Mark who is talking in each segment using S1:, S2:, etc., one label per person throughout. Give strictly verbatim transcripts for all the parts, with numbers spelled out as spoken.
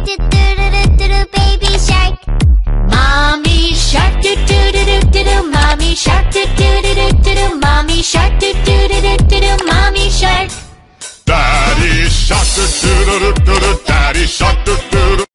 S1: do do do do do do, baby shark. Mommy shark do do do do do do, mommy shark do do do do do do, mommy shark do do do do do do, mommy shark.
S2: Daddy shark do do do do do, daddy shark do do do.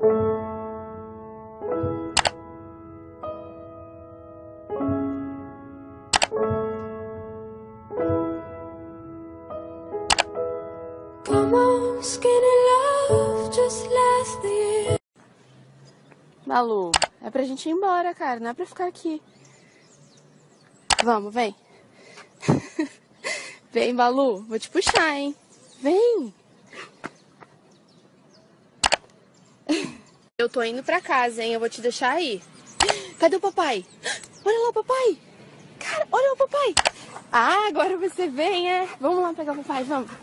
S3: Come on, skinny love, just last the year.
S4: Malu, é pra gente ir embora, cara, não é pra ficar aqui. Vamos, vem. Vem, Malu, vou te puxar, hein? Vem. Eu tô indo pra casa, hein? Eu vou te deixar aí. Cadê o papai? Olha lá o papai. Cara, olha o papai. Ah, agora você vem, é? Vamos lá pegar o papai, vamos.